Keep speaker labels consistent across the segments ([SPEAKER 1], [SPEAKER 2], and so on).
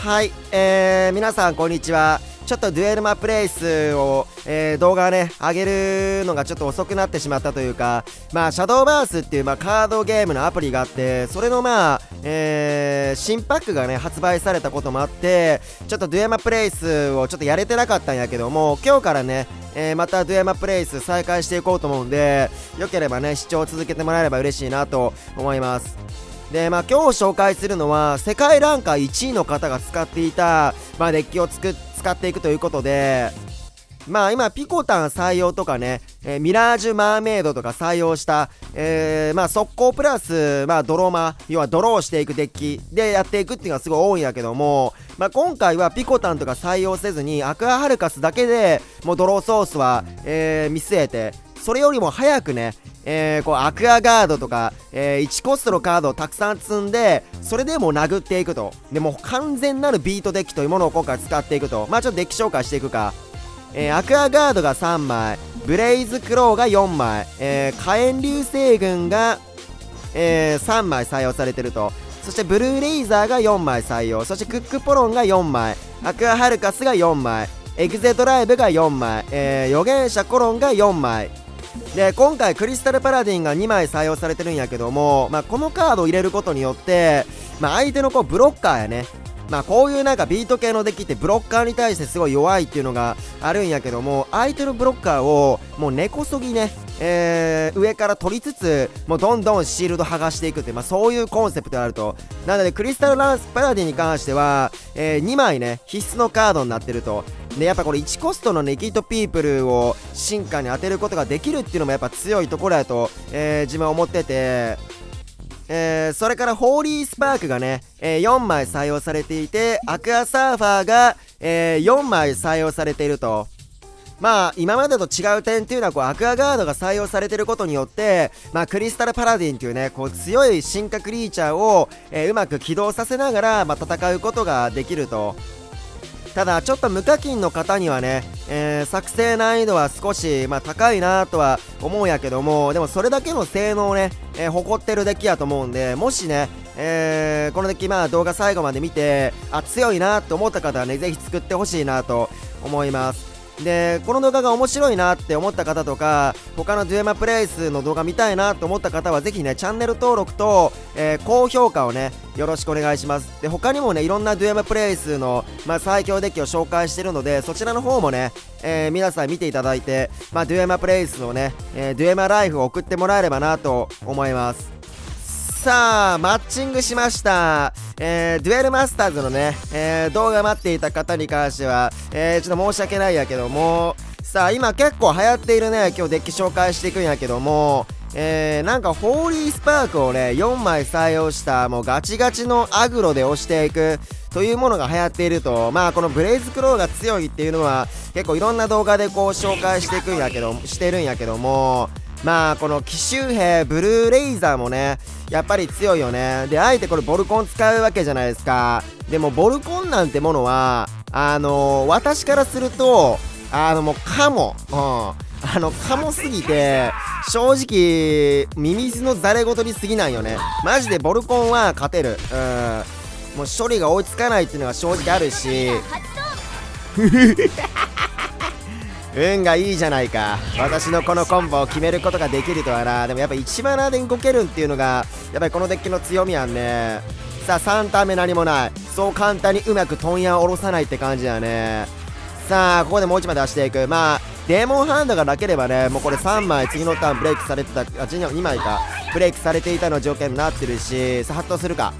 [SPEAKER 1] はい、皆さんこんにちは。ちょっとデュエルマプレイスを、動画ね、上げるのがちょっと遅くなってしまったというか、シャドーバースっていう、カードゲームのアプリがあって、それの新パックがね、発売されたこともあって、ちょっとデュエルマプレイスをちょっとやれてなかったんやけども、今日からね、またデュエルマプレイス再開していこうと思うんで、よければね、視聴を続けてもらえれば嬉しいなと思います。で、今日紹介するのは、世界ランカー1位の方が使っていた、デッキを使っていくということで、今、ピコタン採用とかね、ミラージュマーメイドとか採用した、速攻プラス、ドロマ、要はドローしていくデッキでやっていくっていうのがすごい多いんやけども、今回はピコタンとか採用せずに、アクアハルカスだけでもうドローソースは、見据えて、それよりも早くね、アクアガードとか、1コストのカードをたくさん積んで、それでもう殴っていくと。でも完全なるビートデッキというものを今回使っていくと。ちょっとデッキ紹介していくか。アクアガードが3枚、ブレイズクローが4枚、火炎流星群が、3枚採用されてると。そしてブルーレイザーが4枚採用。そしてクックポロンが4枚、アクアハルカスが4枚、エグゼドライブが4枚、預言者コロンが4枚。で、今回クリスタルパラディンが2枚採用されてるんやけども、このカードを入れることによって、相手のブロッカーやね。こういうビート系のデッキってブロッカーに対してすごい弱いっていうのがあるんやけども、相手のブロッカーをもう根こそぎね、上から取りつつ、もうどんどんシールド剥がしていくって、そういうコンセプトがあると。なのでクリスタルパラディンに関しては、2枚ね、必須のカードになってると。で、やっぱこれ1コストのネキッドピープルを進化に当てることができるっていうのもやっぱ強いところやと、自分は思ってて、それからホーリースパークがね、4枚採用されていて、アクアサーファーが、4枚採用されていると。今までと違う点っていうのはアクアガードが採用されていることによって、クリスタルパラディンっていうね、強い進化クリーチャーを、うまく起動させながら、戦うことができると。ただちょっと無課金の方にはね、作成難易度は少し、高いなとは思うんやけども、でもそれだけの性能をね、誇ってるデッキやと思うんで、もしね、このデッキ動画最後まで見て、強いなと思った方はね、ぜひ作ってほしいなと思います。で、この動画が面白いなって思った方とか、他のデュエマプレイスの動画見たいなと思った方はぜひね、チャンネル登録と、高評価をね、よろしくお願いします。で、他にもね、いろんなデュエマプレイスの、最強デッキを紹介してるので、そちらの方もね、皆さん見ていただいて、デュエマプレイスのね、デュエマライフを送ってもらえればなと思います。さあ、マッチングしました。デュエルマスターズのね、動画待っていた方に関しては、ちょっと申し訳ないやけども、さあ、今結構流行っているね、今日デッキ紹介していくんやけども、ホーリースパークをね、4枚採用した、もうガチガチのアグロで押していく、というものが流行っていると。このブレイズクローが強いっていうのは、結構いろんな動画で紹介してるんやけども、この奇襲兵ブルーレイザーもね、やっぱり強いよね。で、あえてこれボルコン使うわけじゃないですか。でもボルコンなんてものは私からするともうカモすぎて、正直ミミズのザレごとに過ぎないよね。マジでボルコンは勝てる。もう処理が追いつかないっていうのが正直あるし運がいいじゃないか。私のこのコンボを決めることができるとはな。でもやっぱ1マナで動けるっていうのがやっぱりこのデッキの強みやんね。さあ3ターン目何もない。そう簡単にうまくトンヤを下ろさないって感じだね。さあここでもう1枚出していく。デーモンハンドがなければね、もうこれ3枚次のターンブレイクされてた、2枚かブレイクされていたの条件になってるし、さあ発動するか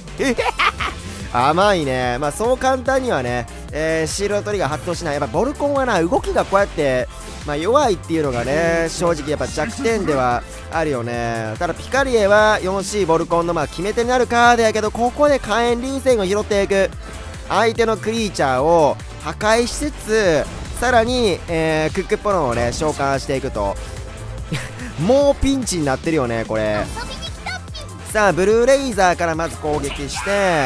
[SPEAKER 1] 甘いね。そう簡単にはね、シールドトリガー発動しない。やっぱボルコンはな、動きがこうやって、弱いっていうのがね、正直やっぱ弱点ではあるよね。ただピカリエは 4C ボルコンの決め手になるカードやけど、ここで火炎流星を拾っていく。相手のクリーチャーを破壊しつつ、さらに、クックポロンをね、召喚していくともうピンチになってるよね、これ。さあブルーレイザーからまず攻撃して、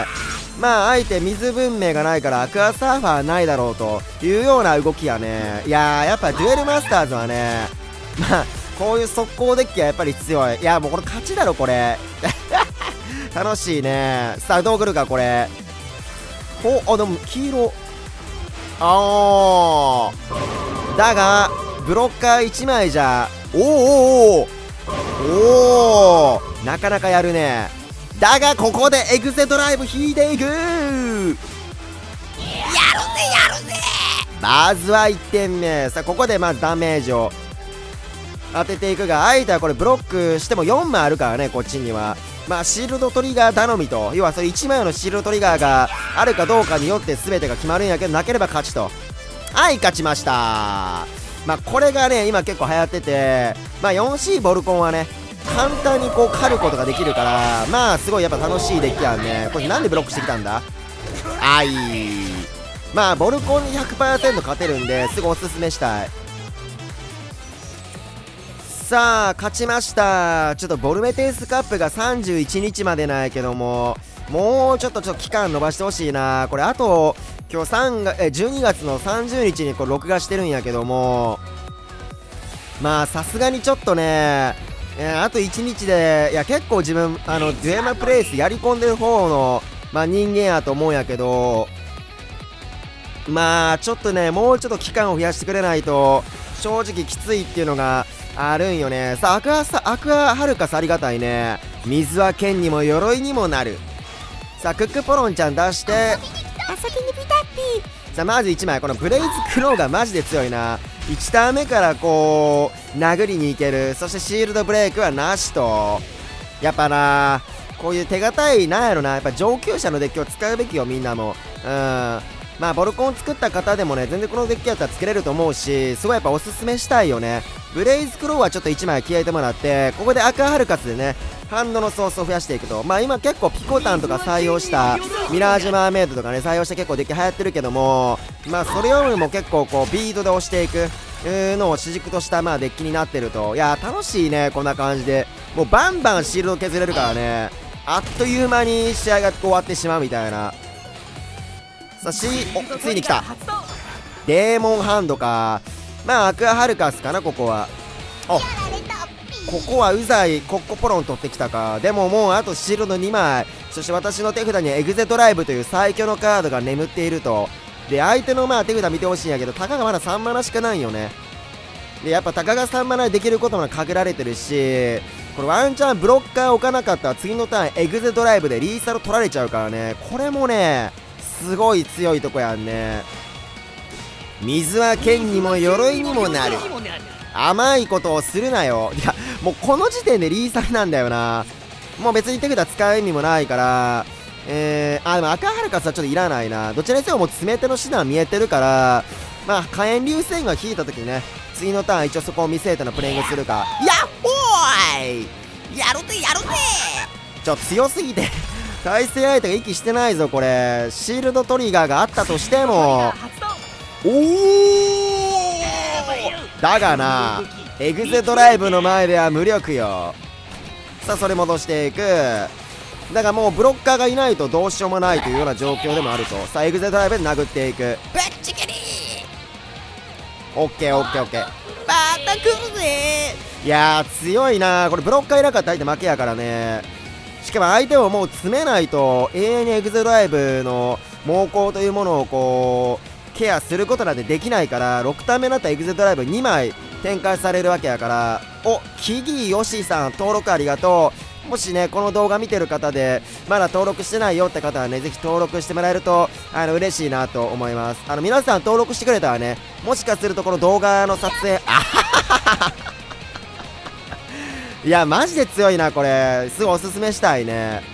[SPEAKER 1] 相手水文明がないからアクアサーファーないだろうというような動きやね。いやー、やっぱデュエルマスターズはね、こういう速攻デッキはやっぱり強い。いやもうこれ勝ちだろこれ楽しいね。さあどう来るかこれ。 あ、でも黄色。あー、だがブロッカー1枚じゃ、おお、なかなかやるね。だがここでエグゼドライブ引いていく。やるぜやるぜ。まずは1点目。さあここでまずダメージを当てていくが、相手はこれブロックしても4枚あるからね、こっちには。まあシールドトリガー頼みと、要はそれ1枚のシールドトリガーがあるかどうかによって全てが決まるんやけど、なければ勝ちと。はい、勝ちました。まあこれがね今結構流行ってて、まあ 4C ボルコンはね簡単にこう狩ることができるから、まあすごいやっぱ楽しいデッキやんね。これなんでブロックしてきたんだ。はい、まあボルコンに 100% 勝てるんですぐおすすめしたい。さあ勝ちました。ちょっとボルメテウスカップが31日までなんやけども、もうちょっと期間延ばしてほしいな。これあと今日12月の30日にこれ録画してるんやけども、まあさすがにちょっとね、あと1日で、いや結構自分デュエマプレイスやり込んでる方の、まあ、人間やと思うんやけど、まあちょっとねもうちょっと期間を増やしてくれないと正直きついっていうのがあるんよね。さあアクアハルカスありがたいね。水は剣にも鎧にもなる。さあクックポロンちゃん出して、あ、先にピタッピー。さあまず1枚このブレイズクローがマジで強いな。1ターン目からこう殴りにいける。そしてシールドブレイクはなしと。やっぱなこういう手堅いなんやろな、やっぱ上級者のデッキを使うべきよみんなも。まあボルコン作った方でもね全然このデッキやったら作れると思うし、すごいやっぱおすすめしたいよね。ブレイズクローはちょっと1枚消えてもらって、ここでアクアハルカスでねハンドのソースを増やしていくと。まあ今結構ピコタンとか採用したミラージュマーメイドとかね採用して結構デッキ流行ってるけども、まあそれよりも結構こうビードで押していくのを主軸としたまあデッキになってると。いやー楽しいねこんな感じで。もうバンバンシールド削れるからね、あっという間に試合が終わってしまうみたいな。さあついに来たデーモンハンドか。まあアクアハルカスかなここは。ここはうざいコッコポロン取ってきたか。でももうあとシールド2枚、そして私の手札にはエグゼドライブという最強のカードが眠っていると。で相手のまあ手札見てほしいんやけど、タカがまだ3マナしかないよね。でやっぱタカが3マナでできることも限られてるし、これワンチャンブロッカー置かなかったら次のターンエグゼドライブでリーサル取られちゃうからね。これもねすごい強いとこやんね。水は剣にも鎧にもなる。甘いことをするなよ。いやもうこの時点でリーサルなんだよな。もう別に手札使う意味もないから、でもアクアハルカスはちょっといらないな。どちらにせよもう詰め手の手段見えてるから、まあ火炎流星が引いた時にね次のターン一応そこを見据えてのプレイングするか。やっほーい、やるぜやるぜ。強すぎて対戦相手が息してないぞこれ。シールドトリガーがあったとしても、おおだがなエグゼドライブの前では無力よ。さあそれ戻していく。だがもうブロッカーがいないとどうしようもないというような状況でもあると。さあエグゼドライブで殴っていく。ぶっちぎりオッケーオッケーオッケー。また来るぜ。いやー強いなこれ。ブロッカーいなかったら相手負けやからね。しかも相手をもう詰めないと永遠にエグゼドライブの猛攻というものをこうケアすることなんてできないから、6ターン目になったエグゼドライブ2枚展開されるわけやから。キギヨシさん登録ありがとう。もしねこの動画見てる方でまだ登録してないよって方はねぜひ登録してもらえると嬉しいなと思います。皆さん登録してくれたらねもしかするとこの動画の撮影いやマジで強いなこれ。すごいおすすめしたいね。